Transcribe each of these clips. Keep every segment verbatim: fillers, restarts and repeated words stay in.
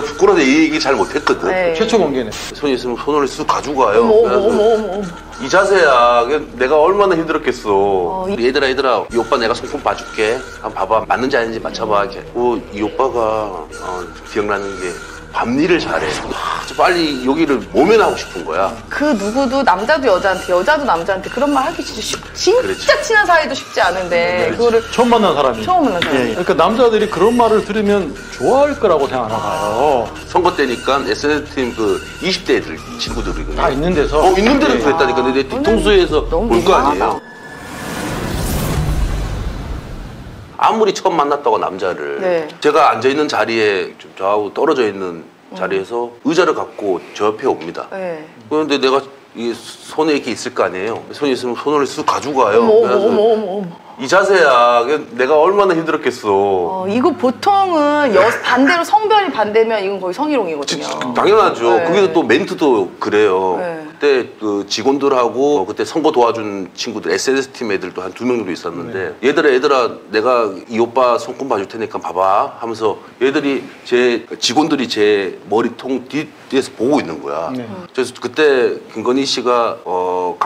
내가 부끄러워서 이 얘기 잘 못했거든. 네. 최초 공개네. 손이 있으면 손을 쑥 가져가요. 어머 어머 어머 어머. 이 자세야. 내가 얼마나 힘들었겠어. 어, 이... 얘들아 얘들아 이 오빠 내가 손금 봐줄게. 한번 봐봐. 맞는지 아닌지 맞춰봐. 이렇게. 어, 이 오빠가 어, 기억나는 게 밤일을 잘해. 하, 빨리 여기를 모면하고 싶은 거야. 그 누구도 남자도 여자한테 여자도 남자한테 그런 말 하기 진짜 쉽, 진짜 그렇지. 친한 사이도 쉽지 않은데 그렇지. 그거를 처음 만난 사람이. 처음 만난 사람이. 예, 예. 그러니까 남자들이 그런 말을 들으면 좋아할 거라고 생각하나 봐요. 선거 때니까 에스엔에스 팀 그 이십 대 애들 친구들이거든요. 다 있는 데서. 어 있는 데는 예. 그랬다니까. 근데 내 뒤통수에서 너무 볼 거 아니에요. 민망하다. 아무리 처음 만났다고 남자를 네. 제가 앉아있는 자리에 좀 저하고 떨어져 있는 자리에서 음. 의자를 갖고 저 옆에 옵니다. 네. 그런데 내가 이 손에 이렇게 있을 거 아니에요. 손이 있으면 손을 쑥 가져가요. 어머 어머 어머 어머 어머. 이 자세야. 내가 얼마나 힘들었겠어. 어, 이거 보통은 여, 반대로 성별이 반대면 이건 거의 성희롱이거든요. 지, 당연하죠. 네. 거기서 또 멘트도 그래요. 네. 그때 그 직원들하고 어, 그때 선거 도와준 친구들 에스엔에스 팀 애들도 한 두 명 정도 있었는데 네. 얘들아 얘들아 내가 이 오빠 손금 봐줄 테니까 봐봐 하면서 얘들이 제 직원들이 제 머리통 뒤, 뒤에서 보고 있는 거야. 네. 그래서 그때 김건희 씨가 어,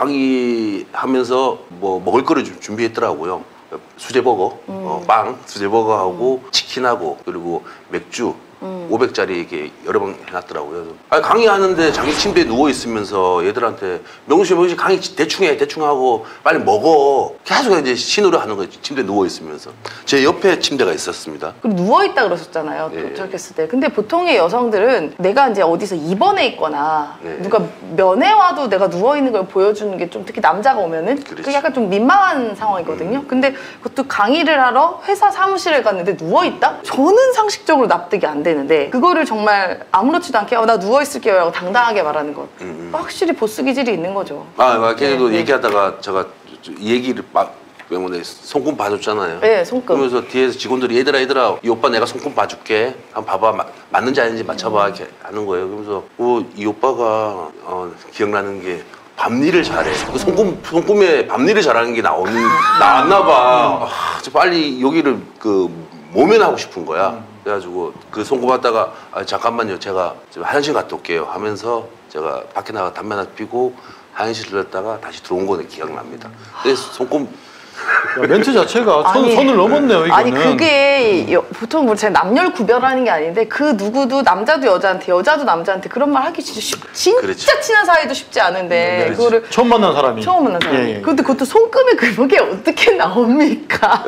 강의하면서 뭐 먹을 거를 좀 준비했더라고요. 수제버거, 음. 어, 빵, 수제버거하고 음. 치킨하고 그리고 맥주 음. 오백 짜리 이렇게 여러 번 해놨더라고요. 아니, 강의하는데 자기 침대에 누워있으면서 얘들한테 명수 명수 강의 대충 해 대충 하고 빨리 먹어 계속 이제 신호를 하는 거예요. 침대에 누워있으면서 제 옆에 침대가 있었습니다. 그럼 누워있다 그러셨잖아요. 네. 도착했을 때. 근데 보통의 여성들은 내가 이제 어디서 입원해 있거나 네. 누가 면회 와도 내가 누워있는 걸 보여주는 게 좀 특히 남자가 오면은 그게 약간 좀 민망한 상황이거든요. 음. 근데 그것도 강의를 하러 회사 사무실에 갔는데 누워있다? 저는 상식적으로 납득이 안 돼. 되는데 그거를 정말 아무렇지도 않게 어, 나 누워있을게요 라고 당당하게 말하는 것 음, 음. 확실히 보스 기질이 있는 거죠. 아, 걔도 네, 얘기하다가 제가 이 얘기를 막 때문에 손금 봐줬잖아요. 네, 손금. 그러면서 뒤에서 직원들이 얘들아 얘들아 이 오빠 내가 손금 봐줄게. 한번 봐봐. 마, 맞는지 아닌지 맞춰봐. 음. 이렇게 하는 거예요. 그러면서 어, 이 오빠가 어, 기억나는 게 밤일을 잘해. 그 손금, 손금에 밤일을 잘하는 게 나오는, 나왔나 봐. 아, 빨리 여기를 그 모면하고 싶은 거야. 그래가지고 그 손금 하다가 아, 잠깐만요. 제가 화장실 갔다 올게요 하면서 제가 밖에 나가 담배 하나 피고 화장실 들렀다가 다시 들어온 거는 기억납니다. 그래서 손금 야, 멘트 자체가 선, 아니, 선을 넘었네요, 이거는. 아니, 그게 여, 보통 뭐 제가 남녀를 구별하는 게 아닌데 그 누구도 남자도 여자한테 여자도 남자한테 그런 말 하기 진짜 쉽, 진짜 그렇지. 친한 사이도 쉽지 않은데 그렇지. 그거를 처음 만난 사람이. 처음 만난 사람이. 예, 예. 근데 그것도 손금에 그게 어떻게 나옵니까?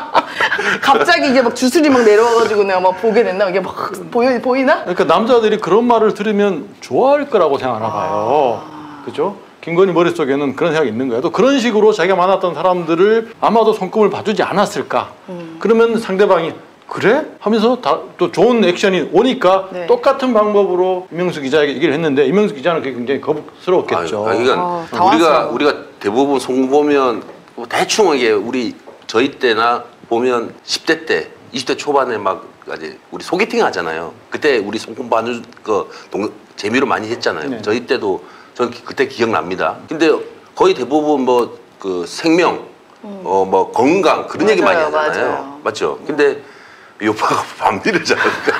갑자기 이게 막 주술이 막 내려와가지고 내가 막 보게 된다. 이게 막 보여, 보이나? 그러니까 남자들이 그런 말을 들으면 좋아할 거라고 생각하나 봐요. 아... 그죠? 김건희 머릿속에는 그런 생각이 있는 거예요. 또 그런 식으로 자기가 만났던 사람들을 아마도 손금을 봐주지 않았을까. 음. 그러면 상대방이 그래? 하면서 다, 또 좋은 액션이 오니까 네. 똑같은 방법으로 이명수 기자에게 얘기를 했는데 이명수 기자는 그게 굉장히 거북스러웠겠죠. 아, 그러니까 어, 우리가 우리가 대부분 손금 보면 뭐 대충 이게 우리 저희 때나 보면 십 대 때, 이십 대 초반에 막 이제 우리 소개팅 하잖아요. 그때 우리 손금 봐주 그 동, 재미로 많이 했잖아요. 네. 저희 때도 전 그때 기억납니다. 근데 거의 대부분 뭐 그 생명, 음. 어 뭐 건강 그런 맞아요, 얘기 많이 하잖아요. 맞아요. 맞죠? 근데 이 오빠가 밤일을 잘하니까.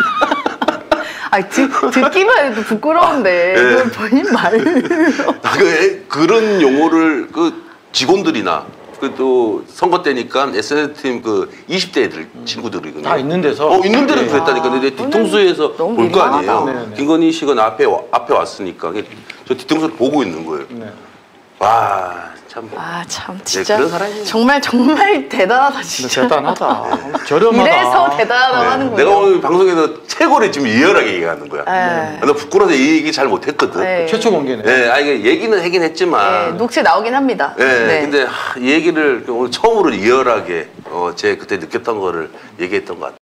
아니 듣, 듣기만 해도 부끄러운데 네. 그걸 본인 말로. 그, 그런 용어를 그 직원들이나 그 또 선거 때니까 에스엔에스 팀 그 이십 대 애들 친구들이거든요. 다 있는 데서. 어 있는 데는 네. 그랬다니까. 근데 내 뒤통수에서 볼 거 아니에요. 네, 네. 김건희 씨가 나 앞에 앞에 왔으니까 저 뒤통수를 보고 있는 거예요. 네. 와 참. 아 참 진짜 네, 그런 정말 정말 대단하다 진짜. 대단하다. 저렴하다. 이래서 대단하다고 네. 하는군요. 내가 오늘 방송에서 최고를 지금 리얼하게 얘기하는 거야. 네. 나 부끄러워서 이 얘기 잘 못했거든. 네. 최초 공개네. 네, 아 이게 얘기는 하긴 했지만. 네, 녹취 나오긴 합니다. 네, 네. 근데 하, 이 얘기를 오늘 처음으로 리얼하게 어, 제 그때 느꼈던 거를 얘기했던 것 같아요.